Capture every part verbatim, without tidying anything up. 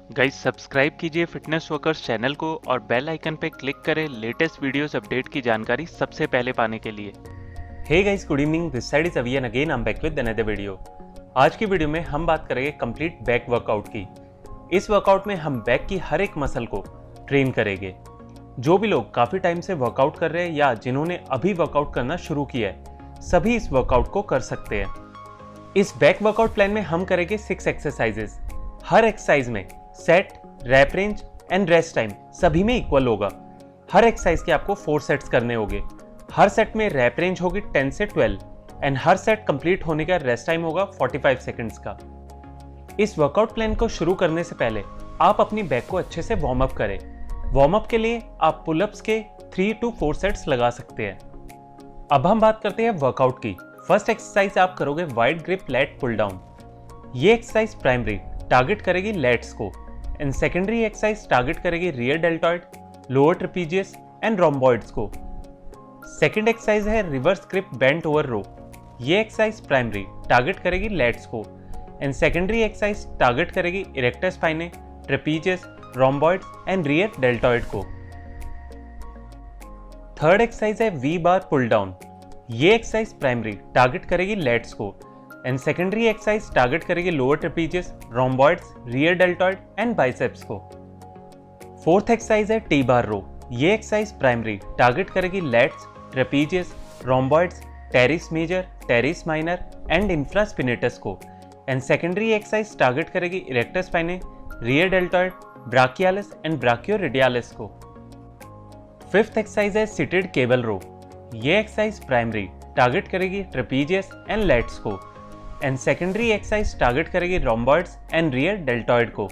Guys subscribe कीजिए fitness workers channel को और बेल आइकन पे क्लिक करें लेटेस्ट वीडियोस अपडेट की जानकारी सबसे पहले पाने के लिए। Hey guys, good evening. This side is Aviyan again. I am back with another video. आज की वीडियो में हम बात करेंगे कंप्लीट बैक वर्कआउट की। इस वर्कआउट में हम बैक की हर एक मसल को ट्रेन करेंगे। जो भी लोग काफ़ी टाइम से वर्कआउट कर रहे हैं या जिन्होंने अभी वर्कआउट करना शुरू किया है, सभी इस वर्कआउट को कर सकते हैं। इस बैक वर्कआउट प्लान में हम करेंगे सिक्स एक्सरसाइजेस। हर एक्सरसाइज में set, rep range and rest time सभी में इक्वल होगा। हर एक्सरसाइज के आपको फोर सेट्स करने होंगे। हर सेट में रैप रेंज होगी टेन से ट्वेल्व एंड हर सेट कंप्लीट होने का रेस्ट टाइम होगा फोर्टी फाइव सेकंड्स का। इस वर्कआउट प्लान को शुरू करने से पहले आप अपनी बैक को अच्छे से वार्म अप करें। वार्म अप के लिए आप पुलअप्स के थ्री टू फोर सेट्स लगा सकते हैं। अब हम बात करते हैं वर्कआउट की। फर्स्ट एक्सरसाइज आप करोगे wide grip lat pull down. ये एक्सरसाइज प्राइमरी टारगेट करेगी लैट्स को एंड सेकेंडरी एक्सरसाइज टारगेट करेगी rear deltoid, lower trapezius and rhomboids को। सेकेंड एक्सरसाइज है reverse grip bent over row. ये एक्सरसाइज प्राइमरी टारगेट करेगी लैट्स को एंड सेकेंडरी एक्सरसाइज टारगेट करेगी erector spinae, trapezius, rhomboids and rear deltoid को। Third exercise है V bar pull down. ये exercise primary target करेगी lats को एंड सेकेंडरी एक्सरसाइज टारगेट करेगी lower trapezius, rhomboids, rear deltoid and biceps को। Fourth exercise है T bar row. ये exercise primary target करेगी lats, trapezius, rhomboids, teres major, teres minor and infraspinatus को and secondary exercise target करेगी erector spinae, rear deltoid, brachialis and brachioradialis को। Fifth exercise है seated cable row. ये exercise primary target करेगी trapezius and lats को and secondary exercise target करेगी rhomboids and rear deltoid को।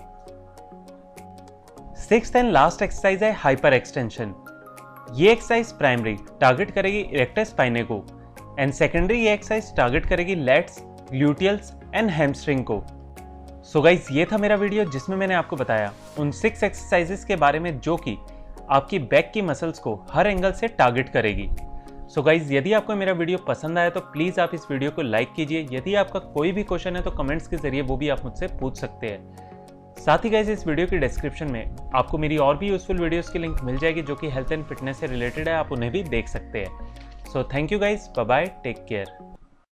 Sixth and last exercise है hyper extension. ये exercise primary target करेगी इरेक्टर स्पाइने को एंड सेकेंडरी एक्सरसाइज टारगेट करेगी लैट्स, ग्लूटियल्स एंड हैमस्ट्रिंग को। सो गाइस, ये था मेरा वीडियो जिसमें मैंने आपको बताया उन सिक्स एक्सरसाइजेस के बारे में जो कि आपकी बैक की मसल्स को हर एंगल से टारगेट करेगी। सो so गाइज, यदि आपको मेरा वीडियो पसंद आया तो प्लीज़ आप इस वीडियो को लाइक कीजिए। यदि आपका कोई भी क्वेश्चन है तो कमेंट्स के जरिए वो भी आप मुझसे पूछ सकते हैं। साथ ही गाइज, इस वीडियो की डिस्क्रिप्शन में आपको मेरी और भी यूजफुल वीडियोस की लिंक मिल जाएगी जो कि हेल्थ एंड फिटनेस से रिलेटेड है। आप उन्हें भी देख सकते हैं। So thank you guys, bye bye, take care.